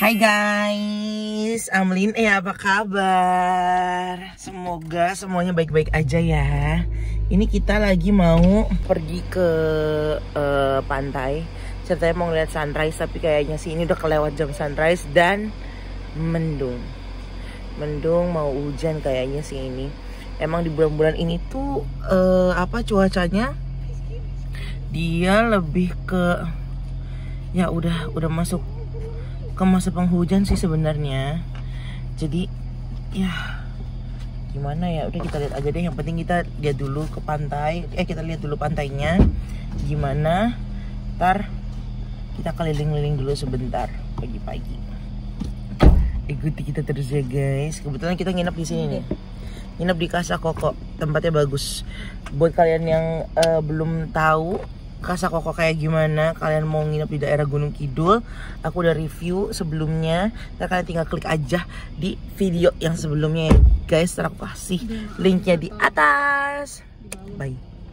Hai guys, Amlin, apa kabar? Semoga semuanya baik-baik aja ya. Ini kita lagi mau pergi ke pantai. Ceritanya mau ngeliat sunrise, tapi kayaknya sih ini udah kelewat jam sunrise dan mendung. Mendung mau hujan kayaknya sih ini. Emang di bulan-bulan ini tuh cuacanya? Dia lebih ke ya udah masuk ke masa penghujan sih sebenarnya. Jadi ya gimana ya, udah kita lihat aja deh. Yang penting kita lihat dulu ke pantai. Kita lihat dulu pantainya gimana. Ntar kita keliling-keliling dulu sebentar pagi-pagi. Ikuti kita terus ya guys. Kebetulan kita nginep di sini nih. Nginep di Casa Koko. Tempatnya bagus. Buat kalian yang belum tahu Casa Koko kayak gimana, kalian mau nginep di daerah Gunung Kidul, aku udah review sebelumnya. Kalian tinggal klik aja di video yang sebelumnya ya guys. Aku kasih linknya di atas. Bye.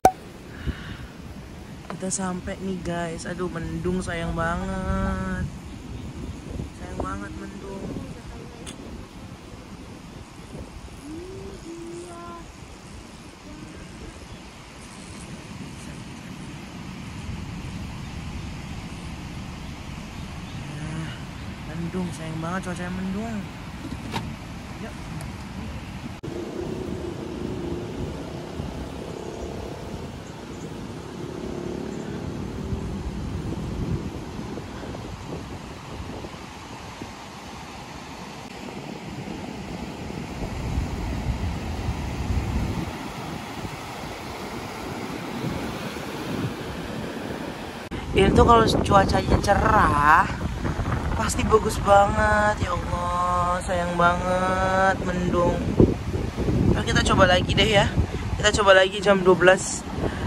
Kita sampai nih guys. Aduh, mendung, sayang banget. Sayang banget mendung. Mendung, sayang banget cuacanya mendung. Yuk. Ini tuh kalau cuacanya cerah pasti bagus banget. Ya Allah, sayang banget mendung. Nah, kita coba lagi deh ya. Kita coba lagi jam 12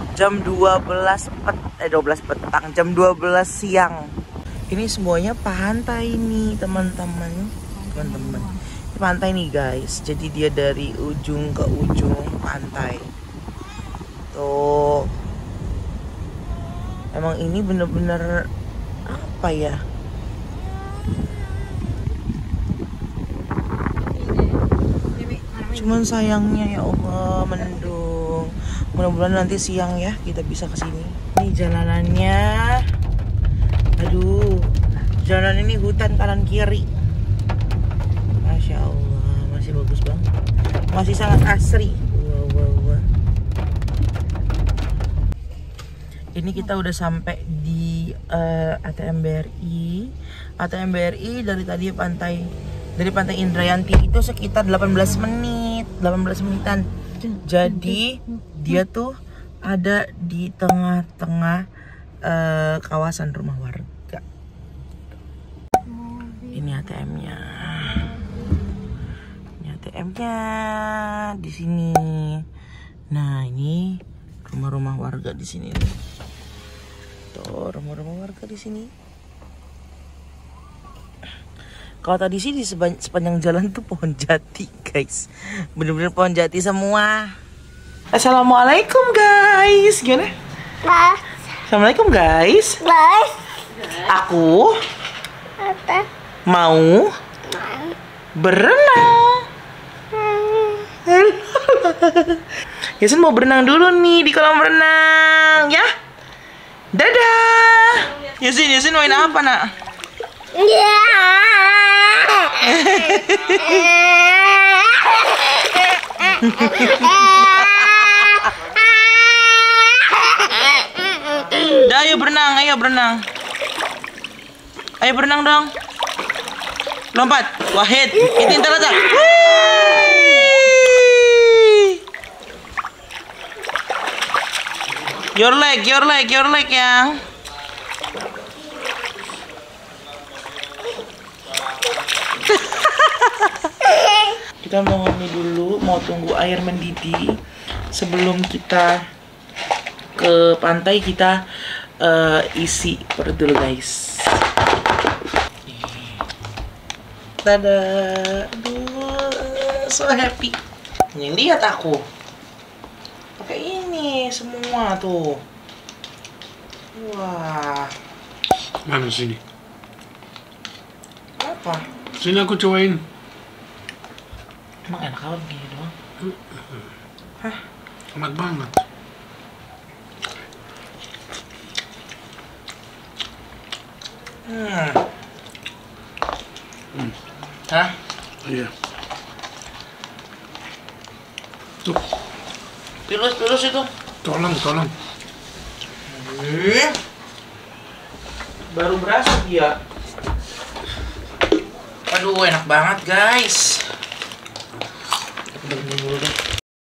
petang, jam 12 siang. Ini semuanya pantai nih teman-teman. Pantai nih guys. Jadi dia dari ujung ke ujung pantai. Tuh. Emang ini bener-bener apa ya? Cuman sayangnya ya Allah mendung. Mudah-mudahan nanti siang ya kita bisa kesini. Ini jalanannya. Aduh, jalan ini hutan kanan kiri. Masya Allah, masih bagus banget. Masih sangat asri. Wow. Ini kita udah sampai di ATM BRI. ATM BRI dari tadi dari pantai Indrayanti itu sekitar 18 menitan. Jadi dia tuh ada di tengah-tengah kawasan rumah warga. Ini ATM-nya. Ini ATM-nya di sini. Nah, ini rumah-rumah warga di sini nih. Tuh, rumah-rumah warga di sini. Kalau tadi sih di sepanjang jalan tuh pohon jati guys. Bener-bener pohon jati semua. Assalamualaikum guys. Gimana? Assalamualaikum guys. Aku mau berenang. Yasin mau berenang dulu nih di kolam renang ya. Dadah. Yasin main apa nak? Dah, ayo berenang. Ayo berenang dong. Lompat. Wahid, itu aja. Your leg yang. Kita mau mandi dulu, mau tunggu air mendidih. Sebelum kita ke pantai kita isi perut dulu guys. Dadah. Aduh, so happy. Nih, lihat aku pakai ini semua tuh. Wah. Mana sini? Apa? Sini aku cobain. Emang enak banget gini doang? Hah? Enak banget. Hah? Iya. Tuh. Pilus itu. Tolong. Baru berasa dia. Aduh, enak banget guys. Dulu deh.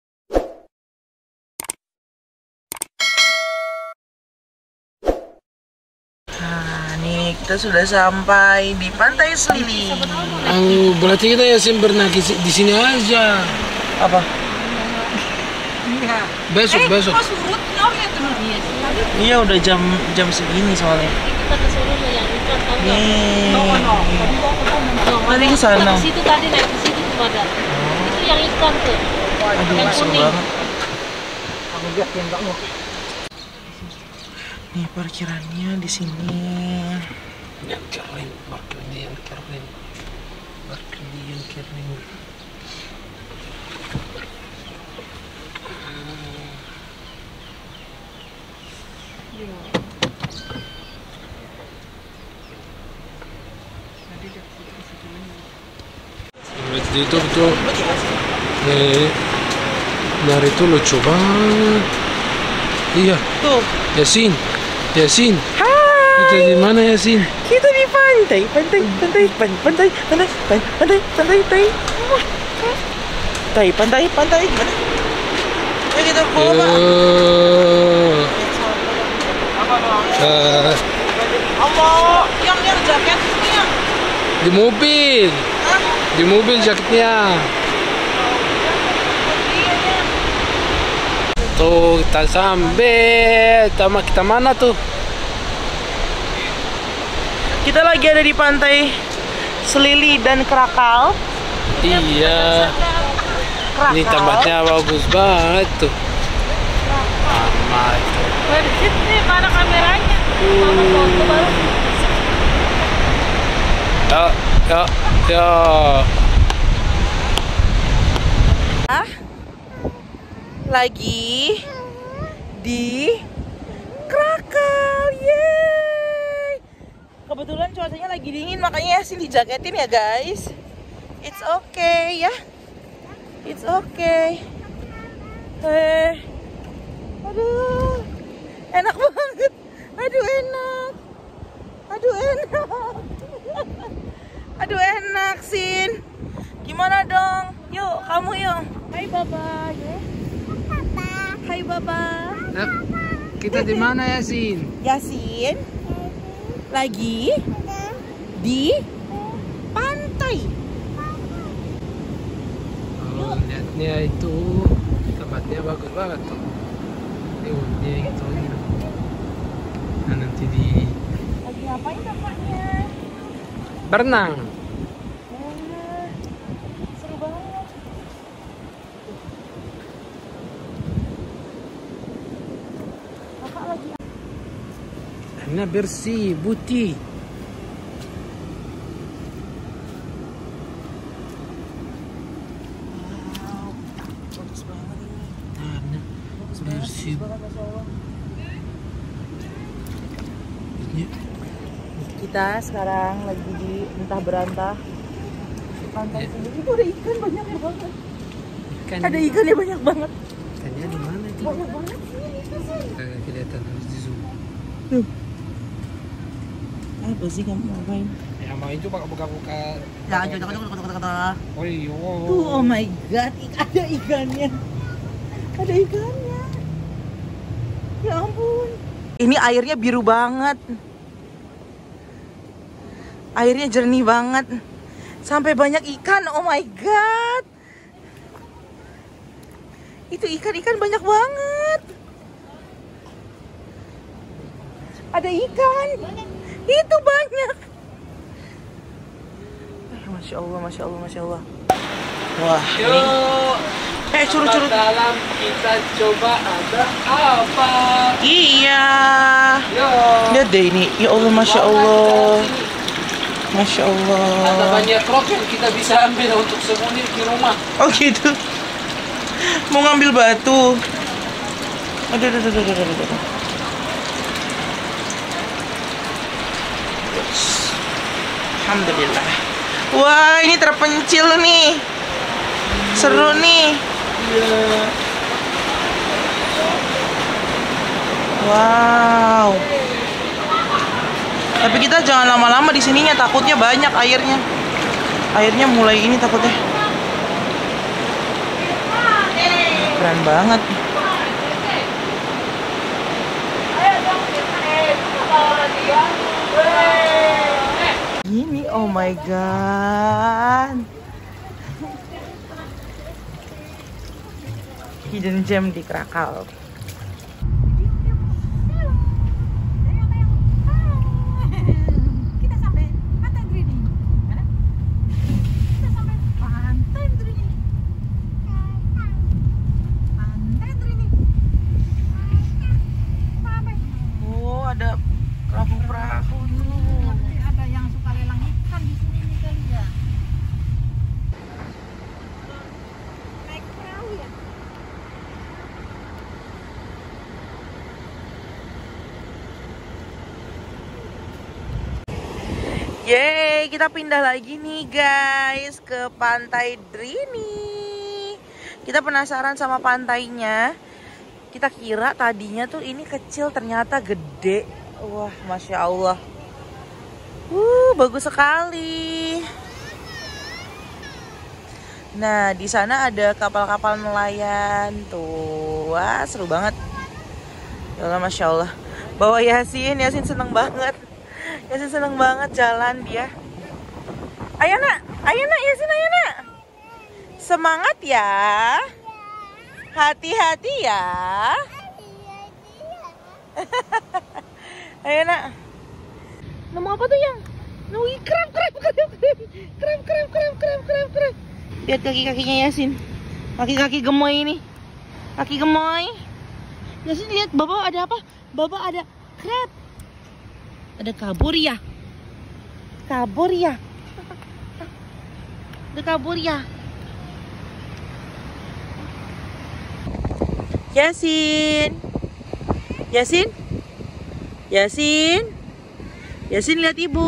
Nah, nih kita sudah sampai di Pantai Selili. Berarti kita Yasin berenang di sini aja. Apa? Besok. Iya, udah jam segini soalnya. Kita ke Solo yang ikan tahu nggak? Tadi ke sana. Ke situ tadi naik ke situ tuh ada. Itu yang ikan tuh. Aduh, Yang seru kuning. banget. Nih parkirannya di sini. Yang keren, parkirnya yang keren. Itu tuh. Dari itu lucu banget. Iya. Tuh. Yasin. Hai. Kita di mana Yasin? Kita di pantai. Pantai. Ayo kita keluar, Pak. Allah, yang jaketnya. Di mobil. Hah? Di mobil jaketnya. Tuh kita sampai. Kita mana tuh? Kita lagi ada di Pantai Selili dan Krakal. Iya. Ini tempatnya bagus banget tuh. Lama itu. Ini mana kameranya? Mana foto baru? Ya. Lagi di Krakal, yeay. Kebetulan cuacanya lagi dingin, makanya sih dijaketin ya guys. It's okay ya. It's okay. Aduh, enak banget. Aduh enak, Sin. Gimana dong? Yuk, kamu yuk. Hai Baba. Hai Baba. Kita di mana Yasin? Yasin lagi di pantai. Oh, lihatnya itu tempatnya bagus banget tuh. Dia gitu. Nah, nanti di Lagi ngapain kakaknya? berenang. Seru banget. Kakak lagi. Ini bersih, putih. Wow, bagus banget ini. Tanah bersih. Kita sekarang lagi di entah berantah pantai sini. Itu ada ikan banyak banget. Ada ikannya banyak banget. Ikannya di mana itu? Banyak banget. Kelihatan harus di zoom. Tuh. Apa sih kamu ngapain? Ya mau itu buka-buka. Jangan. Oh iya. Tuh, oh my god, ada ikannya. Ada ikannya. Ya ampun. Ini airnya biru banget. Airnya jernih banget. Sampai banyak ikan. Oh my god. Itu ikan-ikan banyak banget. Ada ikan. Itu banyak. Masya Allah. Wah, ini. Curut-curut. Dalam kita coba ada apa? Iya. Yo. Lihat deh ini. Ya Allah, Masya Allah. Masya Allah. Ada banyak rok yang kita bisa ambil untuk souvenir di rumah. Oh gitu. Mau ngambil batu. Aduh. Alhamdulillah. Wah, ini terpencil nih. Seru nih. Wow. Tapi kita jangan lama-lama di sininya, takutnya banyak airnya. Airnya mulai ini takutnya. Keren banget. Gini, oh my god. Hidden gem di Krakow. Ada perahu-perahu nih. Ada yang suka lelang ikan di sini nih kali ya. Naik perahu ya. Yeay, kita pindah lagi nih guys ke Pantai Drini. Kita penasaran sama pantainya. Kita kira tadinya tuh ini kecil, ternyata gede. Wah, Masya Allah. Bagus sekali. Nah, di sana ada kapal-kapal nelayan tuh. Wah, seru banget. Ya Allah, Masya Allah. Bawa Yasin seneng banget. Yasin seneng banget jalan dia. Ayo nak, Yasin, ayo nak. Semangat ya. Hati-hati ya. Ayo nak. Nemu apa tuh yang? Nemu krab. Lihat kaki-kakinya Yasin. Kaki-kaki gemoy ini. Kaki gemoy. Yasin lihat, Baba ada apa? Baba ada krab. Ada kaburya. Ada kaburya. Yasin, lihat ibu.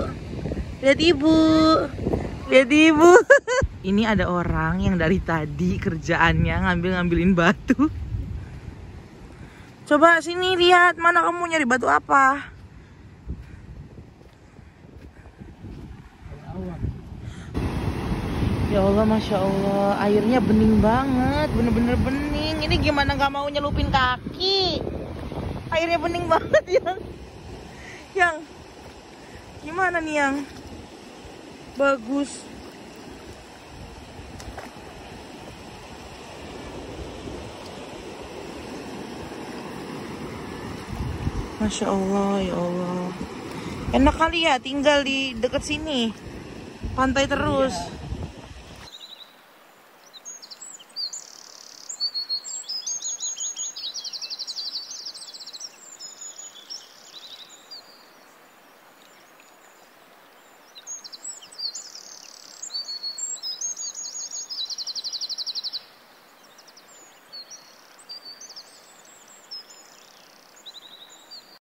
Ini ada orang yang dari tadi kerjaannya ngambilin batu. Coba sini lihat, mana kamu nyari batu apa? Ya Allah, Masya Allah, airnya bening banget, bener-bener bening. Ini gimana gak mau nyelupin kaki? Airnya bening banget yang gimana nih yang bagus? Masya Allah, ya Allah. Enak kali ya tinggal di dekat sini, pantai terus.